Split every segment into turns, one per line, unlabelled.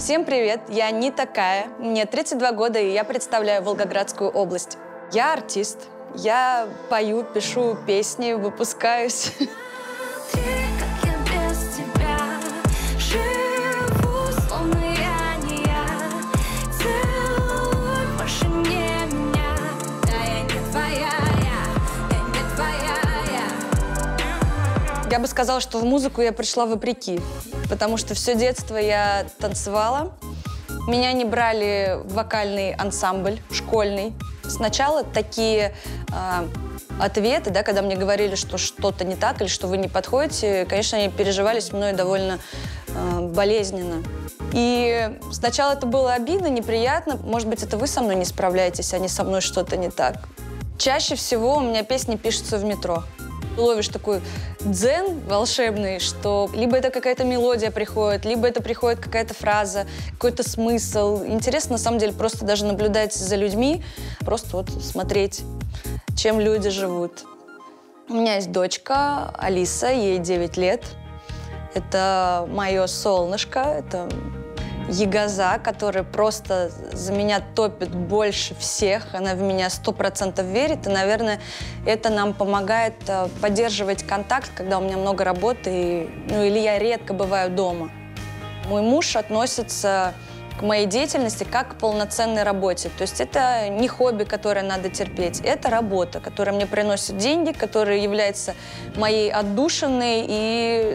Всем привет, я не такая, мне 32 года, и я представляю Волгоградскую область. Я артист, я пою, пишу песни, выпускаюсь. Я бы сказала, что в музыку я пришла вопреки, потому что все детство я танцевала. Меня не брали в вокальный ансамбль школьный. Сначала такие ответы, да, когда мне говорили, что что-то не так или что вы не подходите, конечно, они переживались мной довольно болезненно. И сначала это было обидно, неприятно. Может быть, это вы со мной не справляетесь, а не со мной что-то не так. Чаще всего у меня песни пишутся в метро. Ловишь такой дзен волшебный, что либо это какая-то мелодия приходит, либо это приходит какая-то фраза, какой-то смысл. Интересно, на самом деле, просто даже наблюдать за людьми, просто вот смотреть, чем люди живут. У меня есть дочка Алиса, ей 9 лет. Это мое солнышко, это ягоза, которая просто за меня топит больше всех. Она в меня 100% верит. И, наверное, это нам помогает поддерживать контакт, когда у меня много работы, или я редко бываю дома. Мой муж относится к моей деятельности как к полноценной работе. То есть это не хобби, которое надо терпеть. Это работа, которая мне приносит деньги, которая является моей отдушиной и,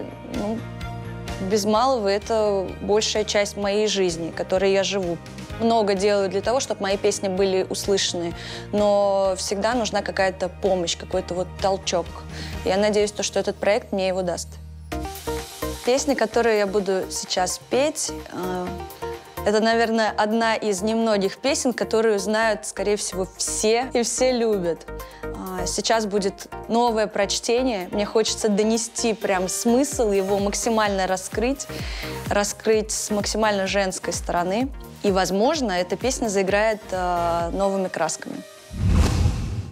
без малого, это большая часть моей жизни, которой я живу. Много делаю для того, чтобы мои песни были услышаны, но всегда нужна какая-то помощь, какой-то вот толчок. Я надеюсь, что этот проект мне его даст. Песня, которую я буду сейчас петь, это, наверное, одна из немногих песен, которую знают, скорее всего, все и все любят. Сейчас будет новое прочтение. Мне хочется донести прям смысл, его максимально раскрыть с максимально женской стороны. И, возможно, эта песня заиграет новыми красками.